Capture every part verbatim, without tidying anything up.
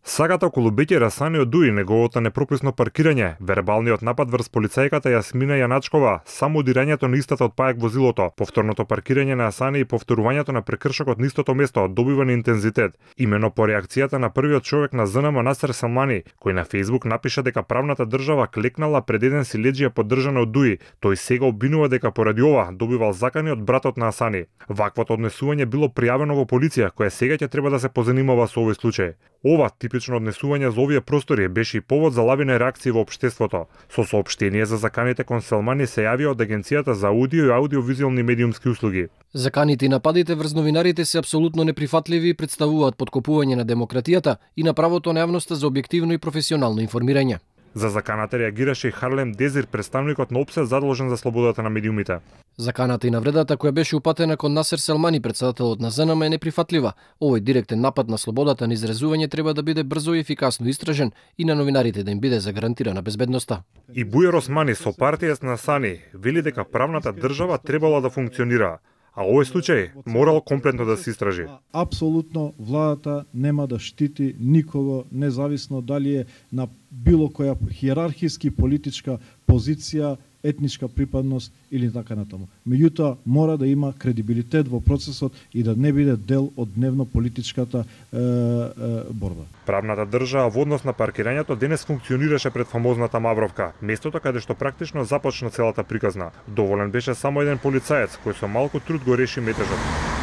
Сагата околу Беќе Расани од Дуи, неговото непрописно паркирање, вербалниот напад врз полицајката Јасмина Јаначкова, само удирањето на истата од пајак возилото, повторното паркирање на Асани и повторувањето на прекршокот на истото место добива на интензитет. Имено по реакцијата на првиот човек на ЗНМ Насер Салмани, кој на Фејсбук напиша дека правната држава клекнала пред еден силеџија поддржан од Дуи, тој сега обвинува дека поради ова добивал закани од братот на Асани. Ваквото однесување било пријавено во полиција, која сега ќе треба да се позанимава со овој случај. Ова типично однесување за овие простори беше и повод за лавина реакции во општеството. Со соопштение за заканите кон Салмани се јавија од Агенцијата за аудио и аудиовизуелни медиумски услуги. Заканите и нападите врз новинарите се апсолутно неприфатливи и представуваат поткопување на демократијата и на правото на јавноста за објективно и професионално информирање. За заканата реагираше и Харлем Дезир, представникот на ОПСЕ задолжен за слободата на медиумите. Заканата и навредата која беше упатена кон Насер Салмани, председателот на ЗНМ, е неприфатлива. Овој директен напад на слободата на изразување треба да биде брзо и ефикасно истражен и на новинарите да им биде загарантирана безбедноста. И Бујар Османи со партија на Сани вели дека правната држава требала да функционира, а овој случај морал комплетно да се истражи. Апсолутно владата нема да штити никого, независно дали е на било која хиерархиски политичка позиција, етничка припадност или така натаму. Меѓутоа мора да има кредибилитет во процесот и да не биде дел од дневно-политичката е, е, борба. Правната држава во однос на паркирањето денес функционираше пред фамозната Мавровка, местото каде што практично започна целата приказна. Доволен беше само еден полицаец кој со малку труд го реши метежот.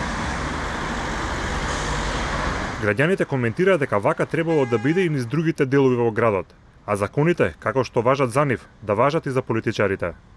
Граѓаните коментираат дека вака требало да биде и низ другите делови во градот, а законите, како што важат за нив, да важат и за политичарите.